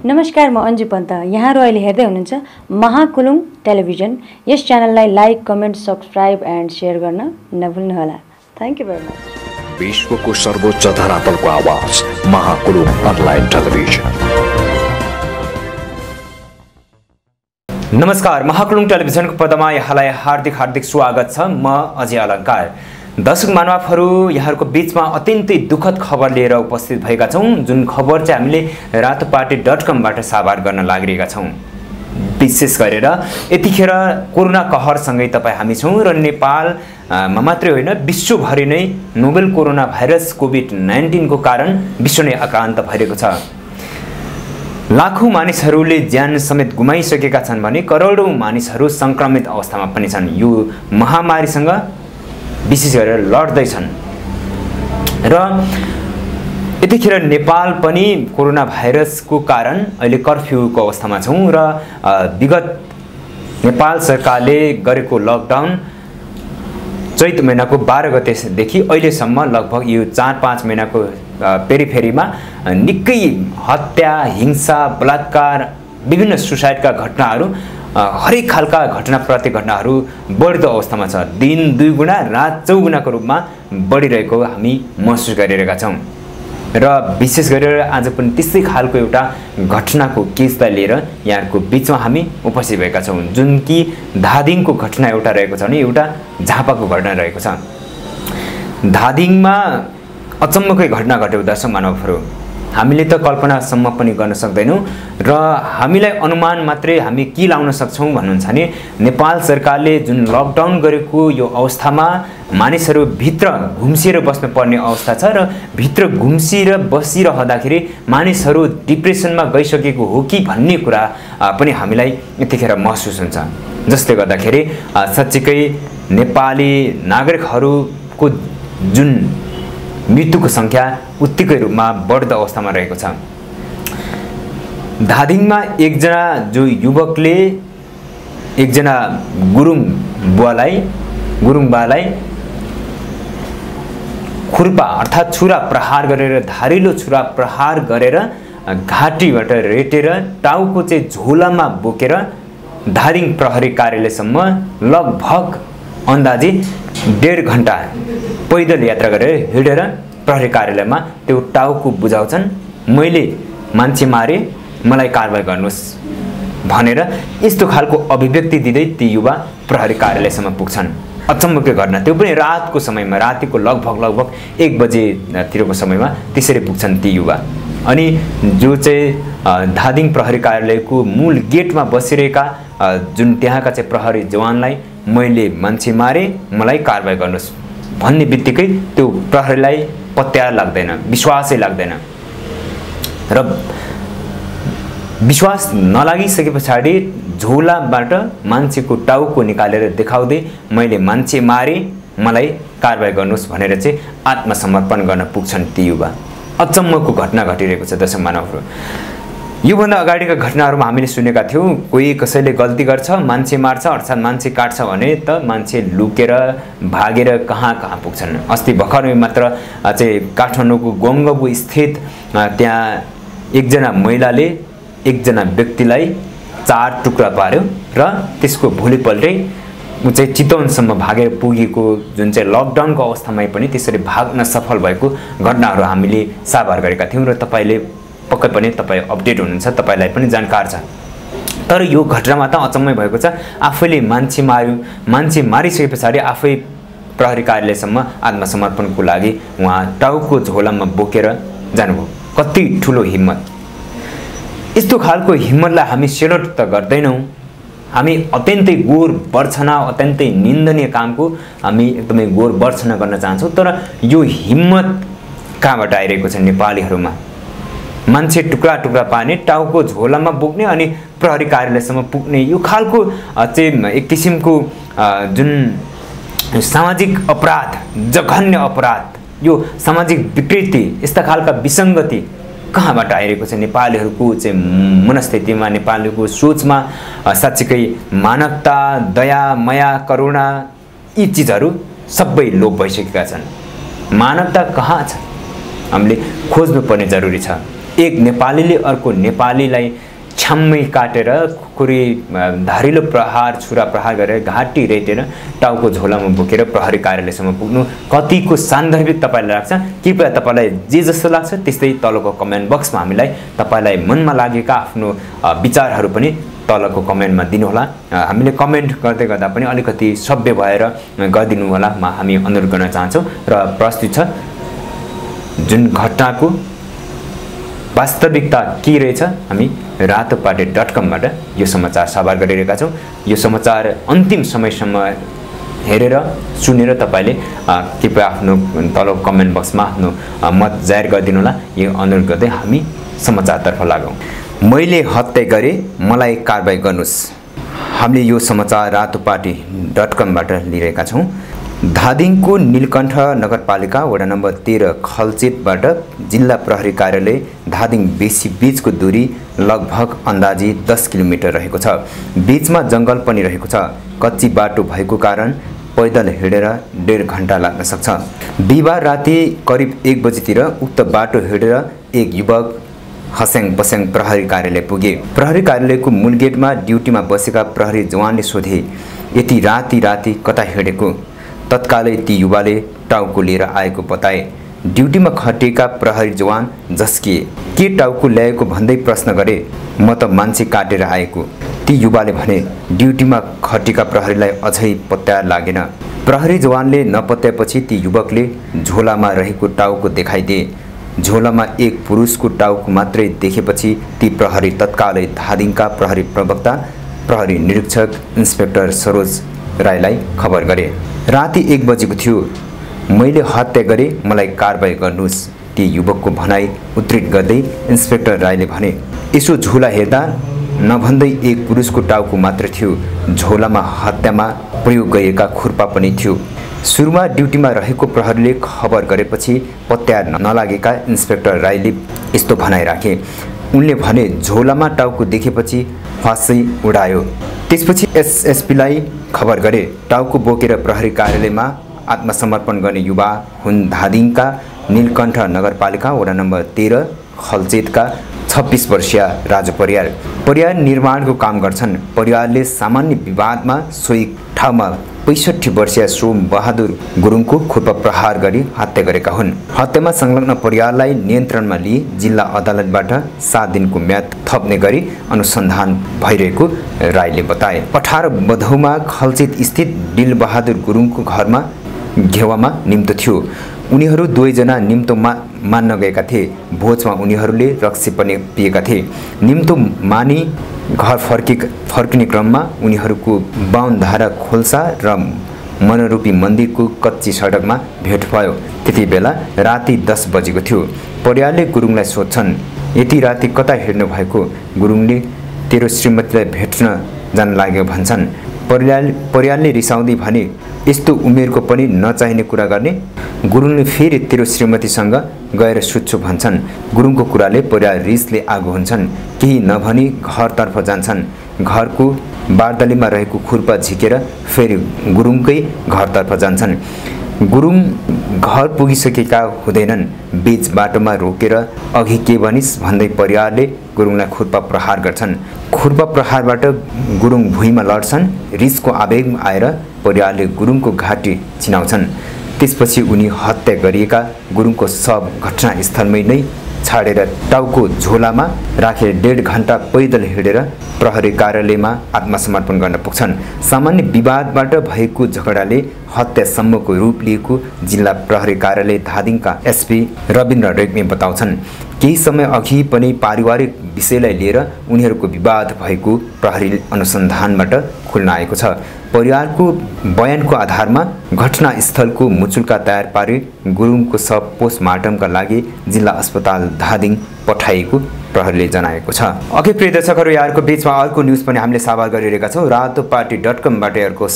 नमस्कार, म अन्जु पन्त। यहाँहरु अहिले हेर्दै हुनुहुन्छ महाकुलुङ टेलिभिजन। यस च्यानललाई like, comment, subscribe and share गर्न नभुल्नुहोला। Thank you very much. विश्वको सर्वोच्च धरातलको आवाज महाकुलुङ अनलाइन टेलिभिजन। नमस्कार, महाकुलुङ टेलिभिजनको पदमा यहाँलाई हार्दिक स्वागत छ। म अजय अलङ्कार। दर्शक मानवहरू, यहाँहरूको बीचमा अत्यन्तै दुःखद खबर लिएर उपस्थित भएका छौं, जुन खबर चाहिँ हामीले रातोपार्टी .com बाट साभार गर्न लागिरहेका छौं। विशेष गरेर यतिखेर कोरोना कहरसँगै तपाईँ हामी छौं र नेपालमा मात्रै होइन विश्वभरि नै नोभेल कोरोना भाइरस कोभिड-19 को कारण विश्व नै आक्रान्त भइरहेको छ। लाखौं मानिसहरूले ज्यान समेत गुमाइसकेका छन् भने करोडौं मानिसहरू संक्रमित अवस्थामा पनि छन्। यो महामारीसँग विशेष गरेर लड्दैछन् र यतिखेर नेपाल पनि कोरोना भाइरसको कारण अहिले कर्फ्युको अवस्थामा छौं र विगत नेपाल सरकारले गरेको लकडाउन चैत महिनाको 12 गतेदेखि अहिलेसम्म लगभग यो 4-5 महिनाको पेरिफेरीमा निकै हत्या, हिंसा, बलात्कार, विभिन्न सुसाइडका घटनाहरू, हरेक खालका घटनाप्रति घटनाहरू बढ्दो अवस्थामा छ। दिन 2 गुणा, रात 4 गुणाको रूपमा बढिरहेको हामी महसुस गरिरहेका छौं र विशेष गरेर आज पनि त्यस्तै खालको एउटा घटनाको केसलाई लिएर यहाँको बीचमा हामी उपस्थित भएका छौं, जुन कि धादिङको घटना एउटा रहेको छ भने एउटा झापाको घटना रहेको छ। धादिङमा अचम्मकै घटना घट्यो दर्शक मानवहरू। हामीले त कल्पनासम्म पनि गर्न सक्दैनौं र हामीलाई अनुमान मात्रै हामी के लाउन सक्छौं भन्नुहुन्छ भने नेपाल सरकारले जुन लकडाउन गरेको यो अवस्थामा मानिसहरू भित्र घुम्सिएर बस्नु पर्ने अवस्था छ र भित्र घुम्सिएर बसिरहँदाखेरि मानिसहरू डिप्रेसनमा गइसकेको हो कि भन्ने कुरा पनि हामीलाई यतिखेर महसुस हुन्छ। जसले गर्दाखेरि साच्चै नेपाली नागरिकहरूको जुन मृत्युको संख्या उत्तिकै रूपमा बढ्दो अवस्थामा रहेको छ। धादिङमा एकजना जो युवकले एकजना गुरुङ बालाई खुर्पा अर्थात छुरा प्रहार गरेर, धारिलो छुरा प्रहार गरेर घाँटीबाट रेटेर टाउको चाहिँ झोलामा बोकेर धादिङ प्रहरी कार्यालयसम्म लगभग अन्दाजी 1.5 घण्टा पैदल यात्रा गरेर हिँडेर प्रहरी कार्यालयमा त्यो टाउको बुझाउँछन्। मैले मान्छे मारे, मलाई कारबाही गर्नुस् भनेर यस्तो खालको अभिव्यक्ति दिँदै ती युवा प्रहरी कार्यालयसम्म पुग्छन्। अचम्मकै घटना, त्यो पनि रातको समयमा, रातिको लगभग 1 बजेतिरको समयमा त्यसरी पुग्छन् ती युवा। अनि जो चाहिँ धादिङ प्रहरी कार्यालयको मूल गेटमा बसिरहेका जुन त्यहाँका चाहिँ प्रहरी जवानलाई मैले मान्छे मारे, मलाई कारबाही गर्नुस् भन्ने बित्तिकै त्यो प्रहरीलाई पत्या लाग्दैन, विश्वासै लाग्दैन र विश्वास नलागिसके पछाडि झोलाबाट मान्छेको टाउको निकालेर देखाउँदै मैले मान्छे मारे, मलाई कारबाही गर्नुस् भनेर चाहिँ आत्मसमर्पण गर्न पुग्छन् ती युवा। अचम्मको घटना घटिरहेको छ दर्शक मानवहरू। योभन्दा अगाडिका घटनाहरूमा हामीले सुनेका थियौं, कोही कसैले गल्ती गर्छ, मान्छे मार्छ अर्थात् मान्छे काट्छ भने त मान्छे लुकेर भागेर कहाँ पुग्छन्। अस्ति भर्खरै मात्र चाहिँ काठमाडौँको गङ्गबु स्थित त्यहाँ एकजना महिलाले एकजना व्यक्तिलाई 4 टुक्रा पार्यो र त्यसको भोलिपल्टै उ चाहिँ चितवनसम्म भागेर पुगेको, जुन चाहिँ लकडाउनको अवस्थामै पनि त्यसरी भाग्न सफल भएको घटनाहरू हामीले साभार गरेका थियौं र तपाईले पक्कै पनि तपाईँ अपडेट हुनुहुन्छ, तपाईलाई पनि जानकार छ। तर यो घटनामा त अचम्मै भएको छ। आफैले मान्छे मारिसके पछाडि आफै प्रहरी कार्यालयसम्म आत्मसमर्पणको लागि उहाँ टाउको झोलामा बोकेर जानुभयो। कति ठुलो हिम्मत! यस्तो खालको हिम्मतलाई हामी सेल्युट त गर्दैनौं। हामी अत्यन्तै गोर बर्छना, अत्यन्तै निन्दनीय कामको हामी एकदमै गोर बर्छना गर्न चाहन्छौं। तर यो हिम्मत कहाँबाट आइरहेको छ नेपालीहरूमा? मान्छे टुक्रा पार्ने, टाउको झोलामा बोक्ने अनि प्रहरी कार्यालयसम्म पुग्ने, यो खालको चाहिँ एक किसिमको जुन सामाजिक अपराध, जघन्य अपराध, यो सामाजिक विकृति, यस्ता खालका विसङ्गति कहाँबाट आइरहेको छ नेपालीहरूको चाहिँ मनस्थितिमा, नेपालीको सोचमा? साच्चै मानवता, दया, माया, करुणा यी चीजहरू सबै लोप भइसकेका छन्। मानवता कहाँ छ? हामीले खोज्नु पर्ने जरुरी छ। एक नेपालीले अर्को नेपालीलाई छ्याम्मै काटेर खुकुरी धारिलो प्रहार छुरा प्रहार गरेर घाँटी रेटेर टाउको झोलामा बोकेर प्रहरी कार्यालयसम्म पुग्नु कतिको सान्दर्भिक तपाईलाई लाग्छ? कृपया तपाईलाई जे जस्तो लाग्छ त्यस्तै तलको कमेन्ट बक्समा हामीलाई तपाईलाई मनमा लागेका आफ्नो विचारहरू पनि तलको कमेन्टमा दिनुहोला। हामीले कमेन्ट गर्दै गर्दा पनि अलिकति सभ्य भएर गरिदिनु होला हामी अनुरोध गर्न चाहन्छौँ। र प्रस्तुत छ जुन घटनाको वास्तविकता के रहेछ, हामी रातोपाटे.com बाट यो समाचार साभार गरिरहेका छौँ। यो समाचार अन्तिम समयसम्म हेरेर सुनेर तपाईले कृपया आफ्नो तलको कमेन्ट बक्समा आफ्नो मत जाहेर गरिदिनु होला। यो अनुरोध गर्दै हामी समाचारतर्फ लागौँ। मैले हत्या गरे, मलाई कारबाही गर्नुस्। हामीले यो समाचार रातोपाटे.com बाट लिइरहेका छौँ। धादिङको नीलकण्ठ नगरपालिका वडा नम्बर 13 खलचेतबाट जिल्ला प्रहरी कार्यालय धादिङ बेसी बीचको दूरी लगभग अन्दाजी 10 किलोमिटर रहेको छ। बीचमा जङ्गल पनि रहेको छ। कच्ची बाटो भएको कारण पैदल हिँडेर 1.5 घण्टा लाग्न सक्छ। बिहिबार राति करिब 1 बजेतिर उक्त बाटो हिँडेर एक युवक हस्याङ बस्याङ प्रहरी कार्यालय पुगे। प्रहरी कार्यालयको मूल गेटमा ड्युटीमा बसेका प्रहरी जवानले सोधे, यति राति कता हिँडेको? तत्कालै ती युवाले टाउको लिएर आएको बताए। ड्युटीमा खटिएका प्रहरी जवान झस्किए। के टाउको ल्याएको भन्दै प्रश्न गरे। म त मान्छे काटेर आएको, ती युवाले भने। ड्युटीमा खटिएका प्रहरीलाई अझै पत्ता लागेन। प्रहरी जवानले नपत्याएपछि ती युवकले झोलामा रहेको टाउको देखाइदिए। झोलामा एक पुरुषको टाउको मात्रै देखेपछि ती प्रहरी तत्कालै धादिङका प्रहरी प्रवक्ता प्रहरी निरीक्षक इन्स्पेक्टर सरोज राईलाई खबर गरे। राति 1 बजेको थियो। मैले हत्या गरे, मलाई कारबाही गर्नुस्। ती युवकको भनाई उद्धृत गर्दै इन्स्पेक्टर राईले भने, यसो झोला हेर्दा नभन्दै एक पुरुषको टाउको मात्र थियो। झोलामा हत्यामा प्रयोग गरिएका खुर्पा पनि थियो। सुरुमा ड्युटीमा रहेको प्रहरीले खबर गरेपछि पत्ता नलागेका इन्स्पेक्टर राईले यस्तो भनाइ राखे। उनले भने, झोलामा टाउको देखेपछि फाँसै उडायो। त्यसपछि एसएसपीलाई खबर गरे। टाउको बोकेर प्रहरी कार्यालयमा आत्मसमर्पण गर्ने युवा हुन् धादिङका नीलकण्ठ नगरपालिका वडा नम्बर 13 खलचेतका 26 वर्षीय राजु परियार। परियार निर्माणको काम गर्छन्। परियारले सामान्य विवादमा सोही ठाउँमा 65 वर्षीय सोम बहादुर गुरुङको खुर्पा प्रहार गरी हत्या गरेका हुन्। हत्यामा संलग्न परियारलाई नियन्त्रणमा लिई जिल्ला अदालतबाट 7 दिनको म्याद थप्ने गरी अनुसन्धान भइरहेको राईले बताए। 18 भदौमा खलचेत स्थित दिल बहादुर गुरुङको घरमा घेवामा निम्तो थियो। उनीहरू दुवैजना निम्तो मान्न गएका थिए। भोजमा उनीहरूले रक्सी पनि पिएका थिए। निम्तो मानी घर फर्किने क्रममा उनीहरूको बाहुनधारा खोल्सा र मनरूपी मन्दिरको कच्ची सडकमा भेट भयो। त्यति बेला राति 10 बजेको थियो। परियारले गुरुङलाई सोध्छन्, यति राति कता हिँड्नु भएको? गुरुङले तेरो श्रीमतीलाई भेट्न जान लाग्यो भन्छन्। परियारले रिसाउँदै भने, यस्तो उमेरको पनि नचाहिने कुरा गर्ने? गुरुङले फेरि तेरो श्रीमतीसँग गएर सुत्छु भन्छन्। गुरुङको कुराले परियार रिसले आगो हुन्छन्। केही नभनी घरतर्फ जान्छन्। घरको बारदलीमा रहेको खुर्पा झिकेर फेरि गुरुङकै घरतर्फ जान्छन्। गुरुङ घर पुगिसकेका हुँदैनन्। बीच बाटोमा रोकेर अघि के भनिस् भन्दै परियारले गुरुङलाई खुर्पा प्रहार गर्छन्। खुर्पा प्रहारबाट गुरुङ भुइँमा लड्छन्। रिसको आवेगमा आएर परियारले गुरुङको घाँटी चिनाउँछन्। त्यसपछि उनी हत्या गरिएका गुरुङको शव घटनास्थलमै नै छाडेर टाउको झोलामा राखेर 1.5 घण्टा पैदल हिँडेर प्रहरी कार्यालयमा आत्मसमर्पण गर्न पुग्छन्। सामान्य विवादबाट भएको झगडाले हत्यासम्मको रूप लिएको जिल्ला प्रहरी कार्यालय धादिङका एसपी रविन्द्र रेग्मी बताउँछन्। केही समय अघि पनि पारिवारिक विषयलाई लिएर उनीहरूको विवाद भएको प्रहरी अनुसन्धानबाट खुल्न आएको छ। परिवारको बयानको आधारमा घटनास्थलको मुचुल्का तयार पारी गुरुङको शव पोस्टमार्टमका लागि जिल्ला अस्पताल धादिङ पठाइएको प्रहरीले जनाएको छ। अघि प्रिय दर्शकहरू, यहाँहरूको बीचमा अर्को न्युज पनि हामीले साभार गरिरहेका छौँ। रातोपाटे.com बाट अर्को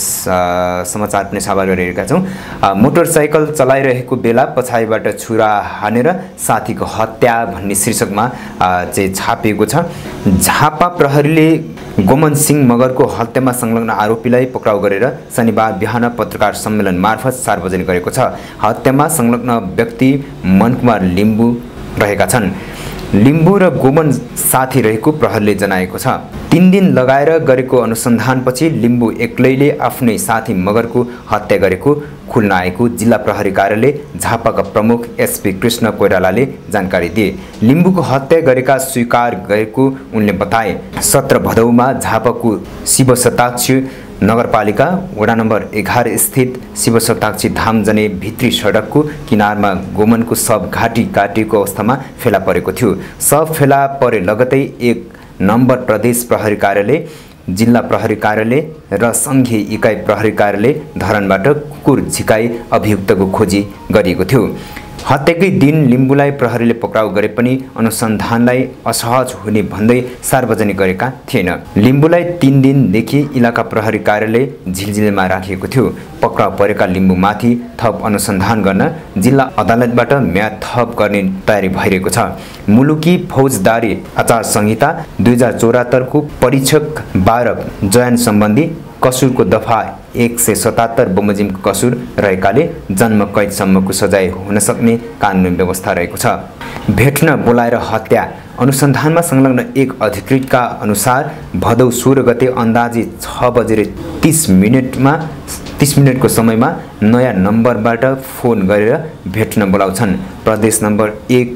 समाचार पनि साभार गरिरहेका छौँ। मोटरसाइकल चलाइरहेको बेला पछाडिबाट छुरा हानेर साथीको हत्या भन्ने शीर्षकमा चाहिँ छापिएको छ। झापा प्रहरीले गोमन सिंह मगरको हत्यामा संलग्न आरोपीलाई पक्राउ गरेर शनिबार बिहान पत्रकार सम्मेलन मार्फत सार्वजनिक गरेको छ। हत्यामा संलग्न व्यक्ति मनकुमार लिम्बू रहेका छन्। लिम्बू र गोमन साथी रहेको प्रहरीले जनाएको छ। 3 दिन लगाएर गरेको अनुसन्धानपछि लिम्बू एक्लैले आफ्नै साथी मगरको हत्या गरेको खुल्न आएको जिल्ला प्रहरी कार्यालय झापाका प्रमुख एसपी कृष्ण कोइरालाले जानकारी दिए। लिम्बूको हत्या गरेका स्वीकार गरेको उनले बताए। 17 भदौमा झापाको शिवशताक्षी नगरपालिका वडा नम्बर 11 स्थित शिवशताक्षी धाम जाने भित्री सडकको किनारमा गोमनको शव घाँटी काटिएको अवस्थामा फेला परेको थियो। शव फेला परे लगतै 1 नम्बर प्रदेश प्रहरी कार्यालय, जिल्ला प्रहरी कार्यालय र सङ्घीय इकाइ प्रहरी कार्यालय धरानबाट कुकुर झिकाई अभियुक्तको खोजी गरिएको थियो। हत्याकै दिन लिम्बूलाई प्रहरीले पक्राउ गरे पनि अनुसन्धानलाई असहज हुने भन्दै सार्वजनिक गरेका थिएन। लिम्बूलाई 3 दिनदेखि इलाका प्रहरी कार्यालय झिलझिलेमा राखिएको थियो। पक्राउ परेका लिम्बूमाथि थप अनुसन्धान गर्न जिल्ला अदालतबाट म्याद थप गर्ने तयारी भइरहेको छ। मुलुकी फौजदारी आचार संहिता 2074 को परीक्षक 12 जयान सम्बन्धी कसुरको दफा 177 बमोजिम कसुर रहेकाले जन्म कैदसम्मको सजाय हुन सक्ने कानुनी व्यवस्था रहेको छ। भेट्न बोलाएर हत्या अनुसन्धानमा संलग्न एक अधिकृतका अनुसार भदौ 16 गते अन्दाजी 6:30 मिनेटको समयमा नयाँ नम्बरबाट फोन गरेर भेट्न बोलाउँछन्। प्रदेश नम्बर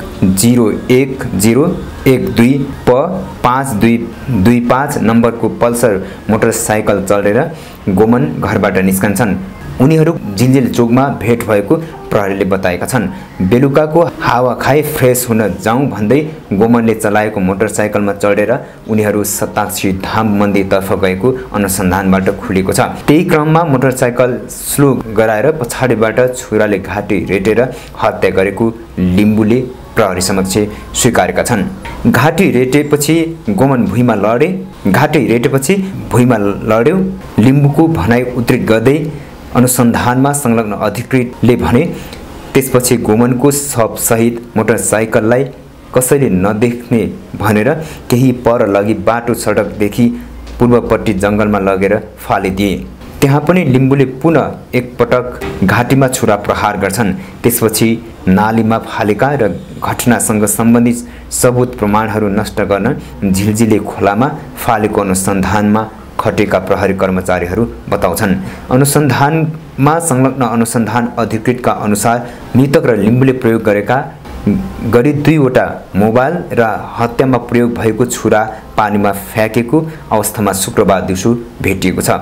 101012 प 5225 नम्बरको पल्सर मोटरसाइकल चढेर गोमन घरबाट निस्कन्छन्। उनीहरू झिलझिल चोकमा भेट भएको प्रहरीले बताएका छन्। बेलुकाको हावा खाई फ्रेस हुन जाउँ भन्दै गोमनले चलाएको मोटरसाइकलमा चढेर उनीहरू शताक्षी धाम मन्दिरतर्फ गएको अनुसन्धानबाट खुलेको छ। त्यही क्रममा मोटरसाइकल स्लो गराएर पछाडिबाट छुराले घाँटी रेटेर हत्या गरेको लिम्बूले प्रहरी समक्ष स्वीकारेका छन्। घाँटी रेटेपछि भुइँमा लड्यो लिम्बूको भनाइ उद्धृत गर्दै अनुसन्धानमा संलग्न अधिकृतले भने त्यसपछि गोमनको शवसहित मोटरसाइकललाई कसैले नदेख्ने भनेर केही पर लगी बाटो सडकदेखि पूर्वपट्टि जङ्गलमा लगेर फालिदिए। त्यहाँ पनि लिम्बूले पुनः एकपटक घाँटीमा छुरा प्रहार गर्छन्। त्यसपछि नालीमा फालेका र घटनासँग सम्बन्धित सबुत प्रमाणहरू नष्ट गर्न झिलझिले खोलामा फालेको अनुसन्धानमा खटेका प्रहरी कर्मचारीहरू बताउँछन्। अनुसन्धानमा संलग्न अनुसन्धान अधिकृतका अनुसार मृतक र लिम्बूले प्रयोग गरेका 2वटा मोबाइल र हत्यामा प्रयोग भएको छुरा पानीमा फ्याँकेको अवस्थामा शुक्रबार दिउँसो भेटिएको छ।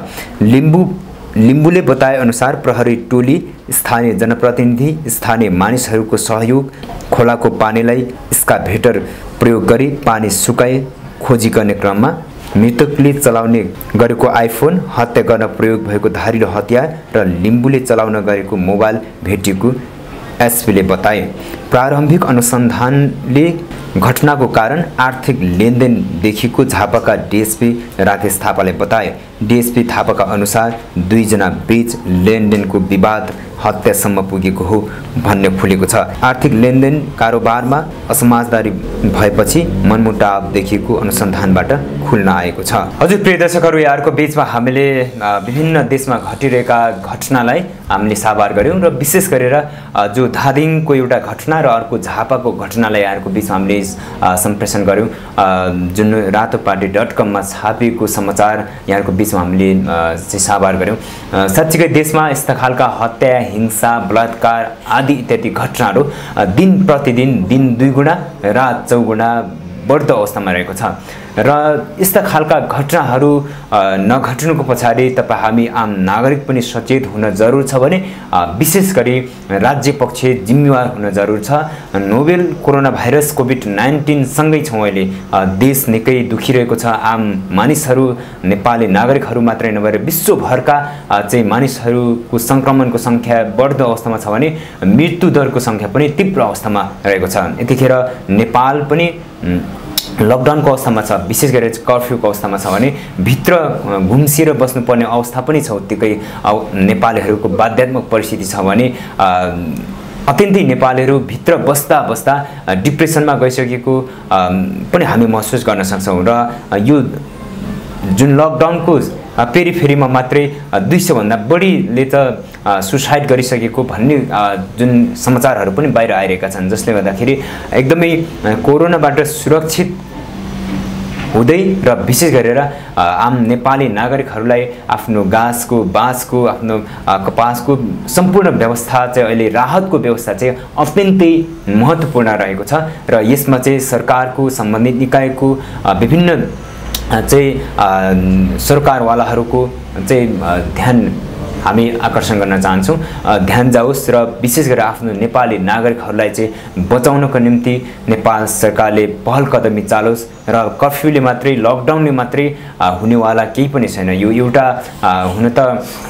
लिम्बूले बताए अनुसार प्रहरी टोली, स्थानीय जनप्रतिनिधि, स्थानीय मानिसहरूको सहयोग खोलाको पानीलाई एक्सकाभेटर प्रयोग गरी पानी सुकाई खोजी गर्ने क्रममा मृतकले चलाउने गरेको आइफोन, हत्या गर्न प्रयोग भएको धारिलो हतियार र लिम्बूले चलाउन गरेको मोबाइल भेटिएको एसपीले बताए। प्रारम्भिक अनुसन्धानले घटनाको कारण आर्थिक लेनदेन देखिएको झापाका डीएसपी राकेश थापाले बताए। डीएसपी थापाका अनुसार 2 जना बीच लेनदेनको विवाद हत्यासम्म पुगेको हो भन्ने खुलेको छ। आर्थिक लेनदेन कारोबारमा असमाजदारी भएपछि मनमुटाव देखिएको अनुसन्धानबाट खुल्न आएको छ। हजुर प्रिय दर्शकहरू, यहाँको बीचमा हामीले विभिन्न देशमा घटिरहेका घटनालाई हामीले साभार गर्यौं र विशेष गरेर जो धादिङको एउटा घटना र अर्को झापाको घटनालाई यहाँको बीचमा हामीले सम्प्रेषण गर्यौं। जुन रातोपाटी.com मा छापिएको समाचार यहाँको बीचमा हामीले साभार गर्यौं। साच्चै देशमा यस्ता खालका हत्या, हिंसा, बलात्कार आदि इत्यादि घटनाहरू दिन प्रतिदिन दिन 2 गुणा रात 4 गुणा बढ्दो अवस्थामा रहेको छ र यस्ता खालका घटनाहरू नघट्नुको पछाडि हामी आम नागरिक पनि सचेत हुन जरुरी छ भने विशेष गरी राज्य पक्ष जिम्मेवार हुन जरुरी छ। नोभेल कोरोना भाइरस कोभिड-19 सँगै छौं अहिले देश निकै दुखिरहेको छ। आम मानिसहरू, नेपाली नागरिकहरू मात्रै नभएर विश्वभरका चाहिँ मानिसहरूको संक्रमणको संख्या बढ्दो अवस्थामा छ भने मृत्यु दरको संख्या पनि तीव्र अवस्थामा रहेको छ। यतिखेर नेपाल पनि लकडाउनको अवस्थामा छ, विशेष गरेर कर्फ्युको अवस्थामा छ भने भित्र घुम्सिएर बस्नुपर्ने अवस्था पनि छ। उत्तिकै नेपालीहरूको बाध्यात्मक परिस्थिति छ भने अत्यन्तै नेपालीहरू भित्र बस्दा बस्दा डिप्रेसनमा गइसकेको पनि हामी महसुस गर्न सक्छौं र यो जुन लकडाउनको पेरिफेरीमा मात्रै 200 भन्दा बढीले त सुसाइड गरिसकेको भन्ने जुन समाचारहरू पनि बाहिर आइरहेका छन्, जसले गर्दाखेरि एकदमै कोरोनाबाट सुरक्षित हुँदै र विशेष गरेर आम नेपाली नागरिकहरूलाई आफ्नो गाँसको बाँसको आफ्नो कपासको सम्पूर्ण व्यवस्था चाहिँ अहिले राहतको व्यवस्था चाहिँ अत्यन्तै महत्त्वपूर्ण रहेको छ र यसमा चाहिँ सरकारको सम्बन्धित निकायको विभिन्न चाहिँ सरकारवालाहरूको चाहिँ ध्यान हामी आकर्षण गर्न चाहन्छौँ, ध्यान जाओस् र विशेष गरेर आफ्नो नेपाली नागरिकहरूलाई चाहिँ बचाउनको निम्ति नेपाल सरकारले पहल कदमी चालोस् र कर्फ्यूले मात्रै लकडाउनले मात्रै हुनेवाला केही पनि छैन। यो एउटा हुन त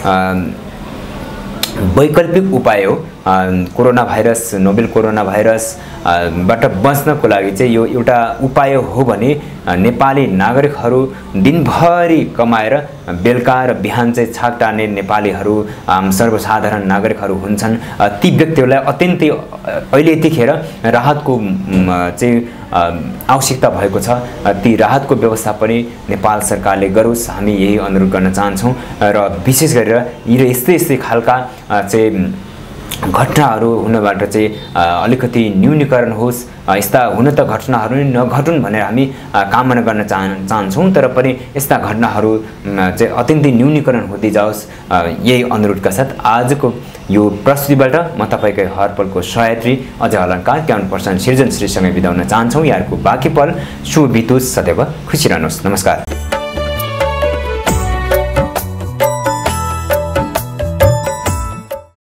वैकल्पिक उपाय हो। Corona virus, novel corona virus बाट बच्नको लागि चाहिँ यो एउटा उपाय हो भने नेपाली नागरिकहरू दिनभरि कमाएर बेलुका र बिहान चाहिँ छाक टार्ने नेपालीहरू सर्वसाधारण नागरिकहरू हुन्छन्। ती व्यक्तिहरूलाई अत्यन्तै अहिले यतिखेर राहतको चाहिँ आवश्यकता भएको छ। ती राहतको व्यवस्था पनि नेपाल सरकारले गरोस्, हामी यही अनुरोध गर्न चाहन्छौँ र विशेष गरेर यी यस्तै खालका चाहिँ घटनाहरू हुनबाट चाहिँ अलिकति न्यूनीकरण होस्। यस्ता हुन त घटनाहरू नै नघटुन् भनेर हामी कामना गर्न चाहन्छौँ, तर पनि यस्ता घटनाहरू चाहिँ अत्यन्तै न्यूनीकरण हुँदै जाओस्, यही अनुरोधका साथ आजको यो प्रस्तुतिबाट म तपाईँकै हरपलको सहयात्री अजय अलङ्कार 51% सृजनश्रीसँगै बिताउन चाहन्छौँ। यहाँहरूको बाँकी पल शुभ बितोस्, सदैव खुसी रहनुहोस्। नमस्कार।